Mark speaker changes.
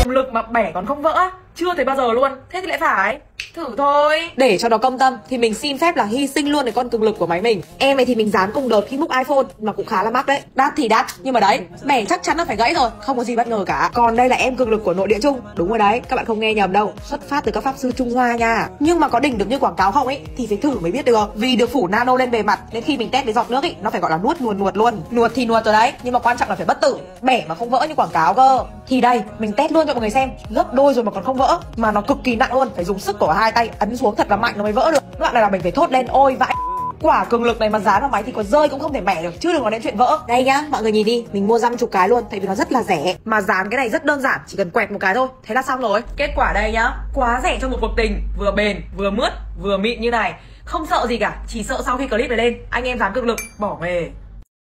Speaker 1: cường lực mà bẻ còn không vỡ á? Chưa thấy bao giờ luôn. Thế thì lại phải thử thôi. Để cho nó công tâm thì mình xin phép là hy sinh luôn cái con cường lực của máy mình. Em này thì mình dán cùng đợt khi múc iPhone mà cũng khá là mắc đấy. Đắt thì đắt, nhưng mà đấy, bẻ chắc chắn nó phải gãy rồi, không có gì bất ngờ cả. Còn đây là em cường lực của nội địa Trung. Đúng rồi đấy, các bạn không nghe nhầm đâu, xuất phát từ các pháp sư Trung Hoa nha. Nhưng mà có đỉnh được như quảng cáo không ấy thì phải thử mới biết được. Vì được phủ nano lên bề mặt nên khi mình test với giọt nước ấy, nó phải gọi là nuốt luôn. Nuốt thì nuốt rồi đấy, nhưng mà quan trọng là phải bất tử, bẻ mà không vỡ như quảng cáo cơ. Thì đây, mình test luôn cho mọi người xem, gấp đôi rồi mà còn không vỡ, mà nó cực kỳ nặng luôn, phải dùng sức của hai tay ấn xuống thật là mạnh nó mới vỡ được. Đoạn này là mình phải thốt lên ôi vãi, quả cường lực này mà dán vào máy thì có rơi cũng không thể bẻ được, chứ đừng nói đến chuyện vỡ. Đây nhá, mọi người nhìn đi, mình mua 50 cái luôn, tại vì nó rất là rẻ. Mà dán cái này rất đơn giản, chỉ cần quẹt một cái thôi, thế là xong rồi. Kết quả đây nhá, quá rẻ cho một cuộc tình, vừa bền, vừa mướt, vừa mịn như này. Không sợ gì cả, chỉ sợ sau khi clip này lên, anh em dán cường lực bỏ nghề.